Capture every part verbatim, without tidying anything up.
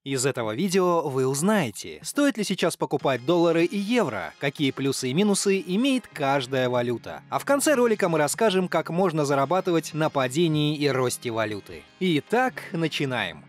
Из этого видео вы узнаете, стоит ли сейчас покупать доллары и евро, какие плюсы и минусы имеет каждая валюта. А в конце ролика мы расскажем, как можно зарабатывать на падении и росте валюты. Итак, начинаем.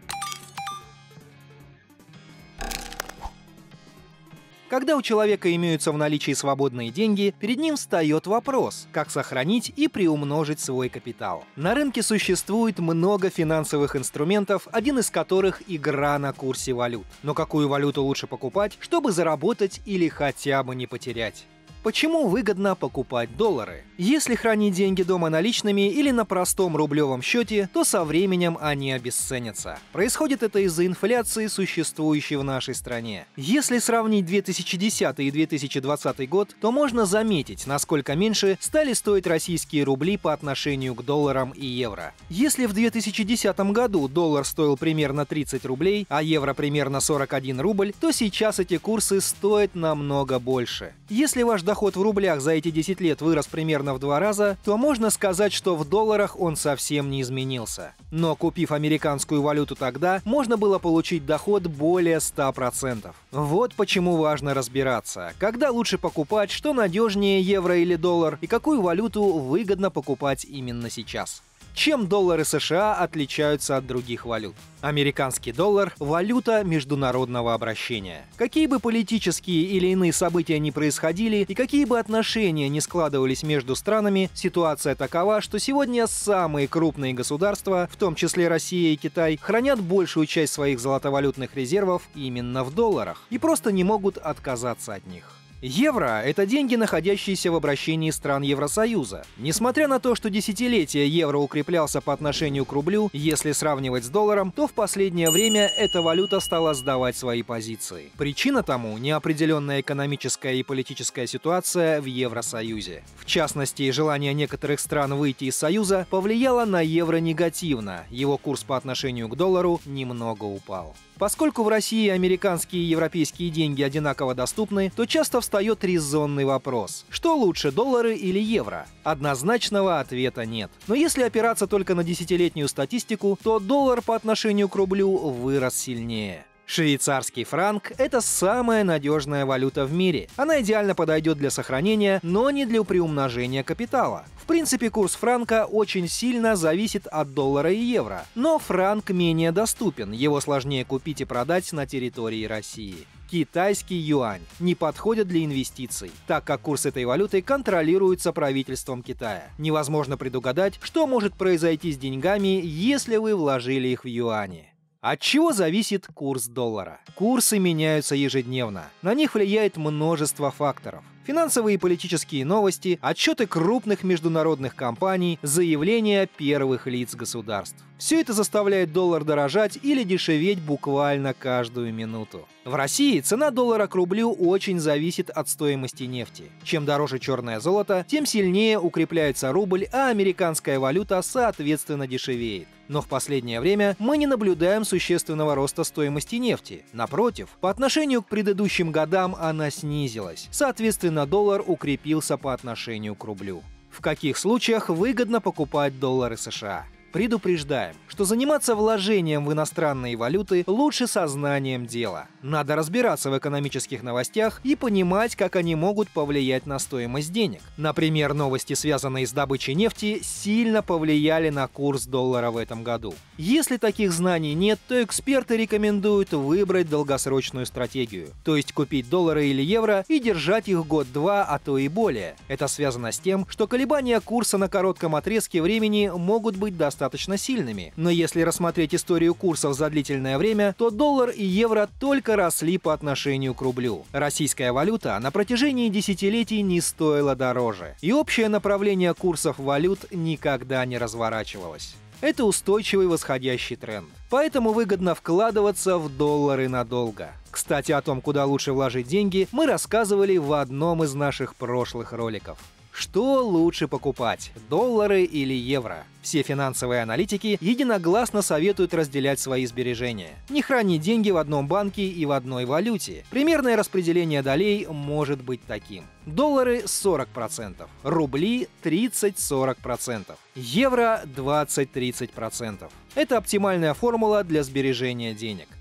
Когда у человека имеются в наличии свободные деньги, перед ним встает вопрос, как сохранить и приумножить свой капитал. На рынке существует много финансовых инструментов, один из которых — игра на курсе валют. Но какую валюту лучше покупать, чтобы заработать или хотя бы не потерять? Почему выгодно покупать доллары? Если хранить деньги дома наличными или на простом рублевом счете, то со временем они обесценятся. Происходит это из-за инфляции, существующей в нашей стране. Если сравнить две тысячи десятый и две тысячи двадцатый год, то можно заметить, насколько меньше стали стоить российские рубли по отношению к долларам и евро. Если в две тысячи десятом году доллар стоил примерно тридцать рублей, а евро примерно сорок один рубль, то сейчас эти курсы стоят намного больше. Если ваш доход в рублях за эти десять лет вырос примерно в два раза, то можно сказать, что в долларах он совсем не изменился. Но купив американскую валюту тогда, можно было получить доход более ста процентов. Вот почему важно разбираться, когда лучше покупать, что надежнее, евро или доллар, и какую валюту выгодно покупать именно сейчас. Чем доллары США отличаются от других валют? Американский доллар – валюта международного обращения. Какие бы политические или иные события ни происходили и какие бы отношения ни складывались между странами, ситуация такова, что сегодня самые крупные государства, в том числе Россия и Китай, хранят большую часть своих золотовалютных резервов именно в долларах и просто не могут отказаться от них. Евро — это деньги, находящиеся в обращении стран Евросоюза. Несмотря на то, что десятилетия евро укреплялся по отношению к рублю, если сравнивать с долларом, то в последнее время эта валюта стала сдавать свои позиции. Причина тому — неопределенная экономическая и политическая ситуация в Евросоюзе. В частности, желание некоторых стран выйти из Союза повлияло на евро негативно, его курс по отношению к доллару немного упал. Поскольку в России американские и европейские деньги одинаково доступны, то часто встает резонный вопрос: что лучше, доллары или евро? Однозначного ответа нет. Но если опираться только на десятилетнюю статистику, то доллар по отношению к рублю вырос сильнее. Швейцарский франк – это самая надежная валюта в мире. Она идеально подойдет для сохранения, но не для приумножения капитала. В принципе, курс франка очень сильно зависит от доллара и евро. Но франк менее доступен, его сложнее купить и продать на территории России. Китайский юань не подходит для инвестиций, так как курс этой валюты контролируется правительством Китая. Невозможно предугадать, что может произойти с деньгами, если вы вложили их в юани. От чего зависит курс доллара? Курсы меняются ежедневно. На них влияет множество факторов. Финансовые и политические новости, отчеты крупных международных компаний, заявления первых лиц государств. Все это заставляет доллар дорожать или дешеветь буквально каждую минуту. В России цена доллара к рублю очень зависит от стоимости нефти. Чем дороже черное золото, тем сильнее укрепляется рубль, а американская валюта соответственно дешевеет. Но в последнее время мы не наблюдаем существенного роста стоимости нефти. Напротив, по отношению к предыдущим годам она снизилась. Соответственно, доллар укрепился по отношению к рублю. В каких случаях выгодно покупать доллары США? Предупреждаем, что заниматься вложением в иностранные валюты лучше сознанием дела. Надо разбираться в экономических новостях и понимать, как они могут повлиять на стоимость денег. Например, новости, связанные с добычей нефти, сильно повлияли на курс доллара в этом году. Если таких знаний нет, то эксперты рекомендуют выбрать долгосрочную стратегию, то есть купить доллары или евро и держать их год-два, а то и более. Это связано с тем, что колебания курса на коротком отрезке времени могут быть достаточно достаточно сильными. Но если рассмотреть историю курсов за длительное время, то доллар и евро только росли по отношению к рублю. Российская валюта на протяжении десятилетий не стоила дороже. И общее направление курсов валют никогда не разворачивалось. Это устойчивый восходящий тренд. Поэтому выгодно вкладываться в доллары надолго. Кстати, о том, куда лучше вложить деньги, мы рассказывали в одном из наших прошлых роликов. Что лучше покупать – доллары или евро? Все финансовые аналитики единогласно советуют разделять свои сбережения. Не хранить деньги в одном банке и в одной валюте. Примерное распределение долей может быть таким. Доллары – сорок процентов, рубли – тридцать-сорок процентов, евро – двадцать-тридцать процентов. Это оптимальная формула для сбережения денег.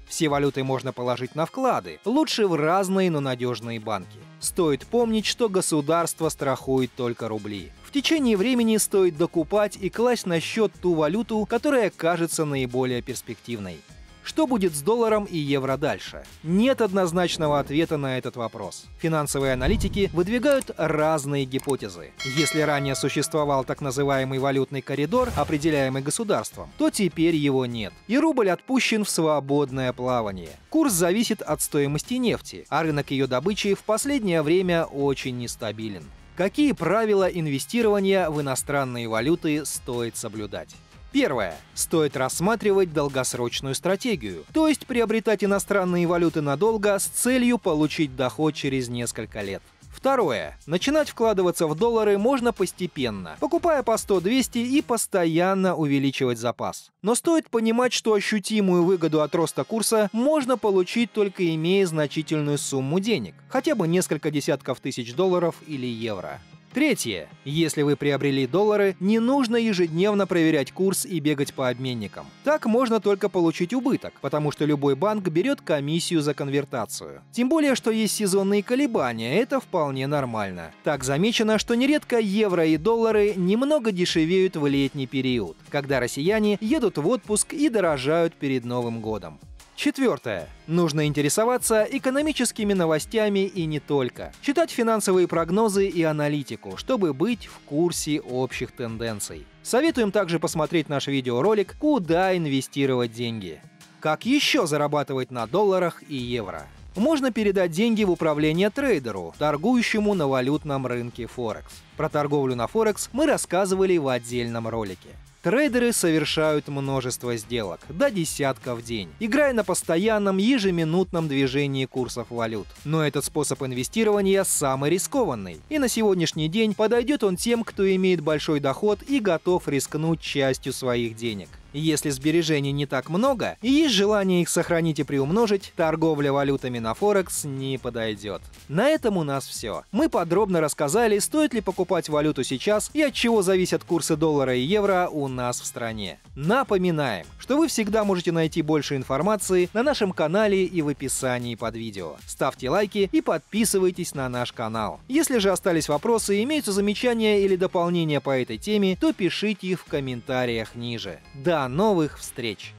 Все валюты можно положить на вклады, лучше в разные, но надежные банки. Стоит помнить, что государство страхует только рубли. В течение времени стоит докупать и класть на счет ту валюту, которая кажется наиболее перспективной. Что будет с долларом и евро дальше? Нет однозначного ответа на этот вопрос. Финансовые аналитики выдвигают разные гипотезы. Если ранее существовал так называемый валютный коридор, определяемый государством, то теперь его нет. И рубль отпущен в свободное плавание. Курс зависит от стоимости нефти, а рынок ее добычи в последнее время очень нестабилен. Какие правила инвестирования в иностранные валюты стоит соблюдать? Первое. Стоит рассматривать долгосрочную стратегию, то есть приобретать иностранные валюты надолго с целью получить доход через несколько лет. Второе. Начинать вкладываться в доллары можно постепенно, покупая по сто-двести и постоянно увеличивать запас. Но стоит понимать, что ощутимую выгоду от роста курса можно получить только имея значительную сумму денег, хотя бы несколько десятков тысяч долларов или евро. Третье. Если вы приобрели доллары, не нужно ежедневно проверять курс и бегать по обменникам. Так можно только получить убыток, потому что любой банк берет комиссию за конвертацию. Тем более, что есть сезонные колебания, это вполне нормально. Так замечено, что нередко евро и доллары немного дешевеют в летний период, когда россияне едут в отпуск и дорожают перед Новым годом. Четвертое. Нужно интересоваться экономическими новостями и не только. Читать финансовые прогнозы и аналитику, чтобы быть в курсе общих тенденций. Советуем также посмотреть наш видеоролик «Куда инвестировать деньги?». Как еще зарабатывать на долларах и евро? Можно передать деньги в управление трейдеру, торгующему на валютном рынке Форекс. Про торговлю на Форекс мы рассказывали в отдельном ролике. Трейдеры совершают множество сделок, до десятка в день, играя на постоянном ежеминутном движении курсов валют. Но этот способ инвестирования самый рискованный, и на сегодняшний день подойдет он тем, кто имеет большой доход и готов рискнуть частью своих денег. Если сбережений не так много и есть желание их сохранить и приумножить, торговля валютами на Форекс не подойдет. На этом у нас все. Мы подробно рассказали, стоит ли покупать валюту сейчас и от чего зависят курсы доллара и евро у нас в стране. Напоминаем, что вы всегда можете найти больше информации на нашем канале и в описании под видео. Ставьте лайки и подписывайтесь на наш канал. Если же остались вопросы, имеются замечания или дополнения по этой теме, то пишите их в комментариях ниже. До новых встреч!